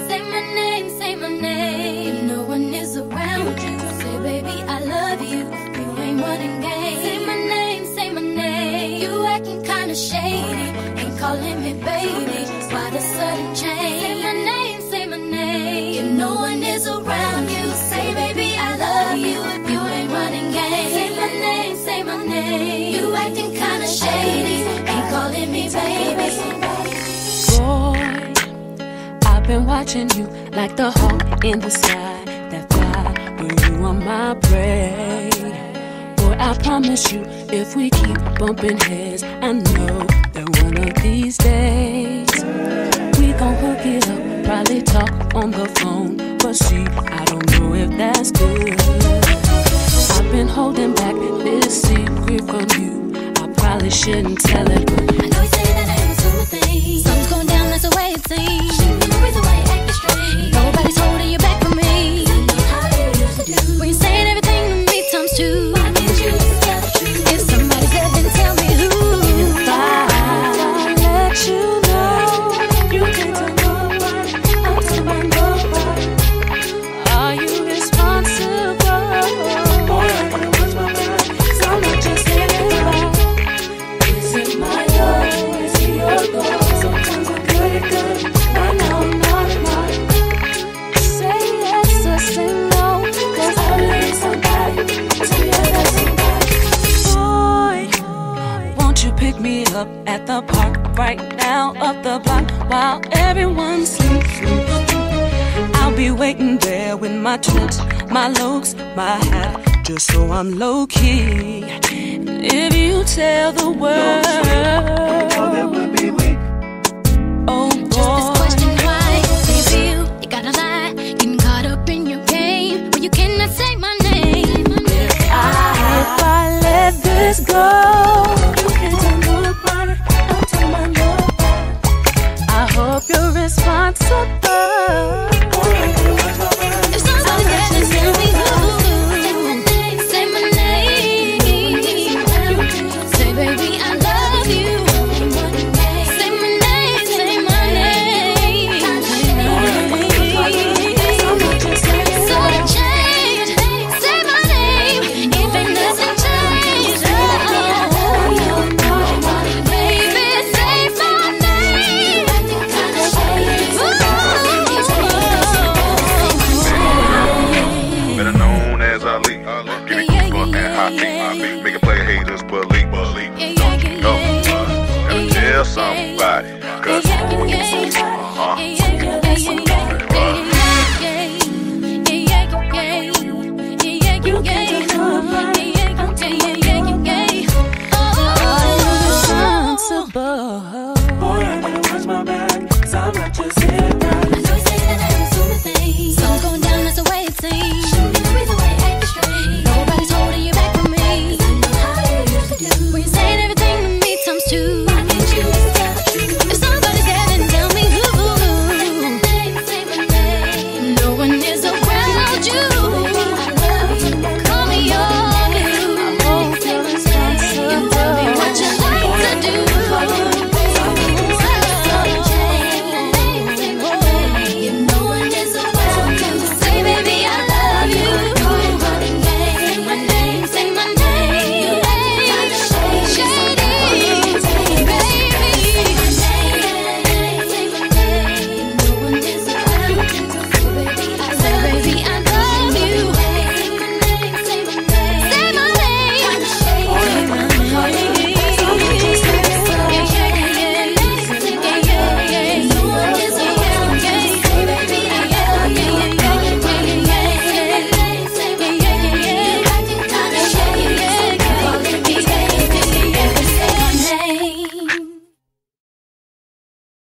Say my name, say my name. If no one is around you, say baby I love you. You ain't running game. Say my name, say my name. You acting kinda shady, ain't calling me baby. Why the sudden change? Say my name, say my name. If no one is around you, say baby I love you. You ain't running game. Say my name, say my name. You acting kinda shady, ain't calling me baby. Boy, I've been watching you like the hawk in the sky that fly, but you are my prey. Boy, I promise you, if we keep bumping heads, I know that one of these days we gon' hook it up, probably talk on the phone. But see, I don't know if that's good. I've been holding back this secret from you. I probably shouldn't tell it, but I know you say that I am something. Something's going down, that's the way it seems. Shouldn't be no reason why you acting strange. Nobody's holding you back from me. How you used to do. When you're saying everything to me times two. Why can't you tell the truth? If somebody's there, then tell me who. if I let you know, you can't tell nobody, I'll tell my nobody. Are you responsible? Boy, I can't watch my back, so I'm not just saying right. Is it my love? Is it your love? Sometimes I'm good, right now I'm not. Say yes or say no, 'cause I need somebody. Say yes or somebody. Boy, won't you pick me up at the park right now, up the block while everyone sleeps? I'll be waiting there with my tricks, my looks, my hat, just so I'm low key. If you tell the world, that would be weak. Oh boy, Just this question, why do you feel you gotta lie? Getting caught up in your game when you cannot say my name. if I let this go, you can't tell nobody, I'll tell my nobody. I hope you're responsible. If somebody's there, then tell me who. Say my name, say baby I love you. Say my name, say my name. So change, say my name. If it doesn't change, baby say my name. Better known as Aaliyah. Give me goosebumps and hot feet. Make it play haters believe. Don't you know? Gotta tell somebody. 'Cause